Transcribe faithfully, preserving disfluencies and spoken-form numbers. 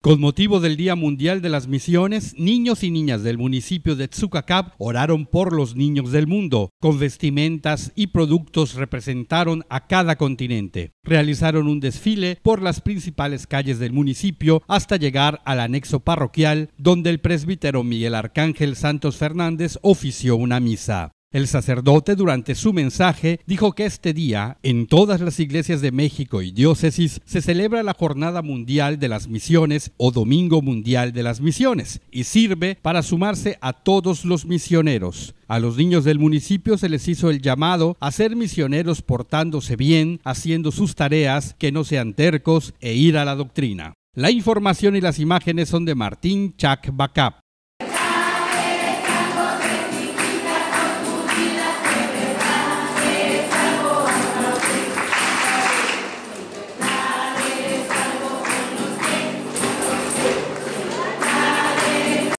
Con motivo del Día Mundial de las Misiones, niños y niñas del municipio de Tzucacab oraron por los niños del mundo. Con vestimentas y productos representaron a cada continente. Realizaron un desfile por las principales calles del municipio hasta llegar al anexo parroquial, donde el presbítero Miguel Arcángel Santos Fernández ofició una misa. El sacerdote, durante su mensaje, dijo que este día, en todas las iglesias de México y diócesis, se celebra la Jornada Mundial de las Misiones o Domingo Mundial de las Misiones y sirve para sumarse a todos los misioneros. A los niños del municipio se les hizo el llamado a ser misioneros portándose bien, haciendo sus tareas, que no sean tercos e ir a la doctrina. La información y las imágenes son de Martín Chac Bacap.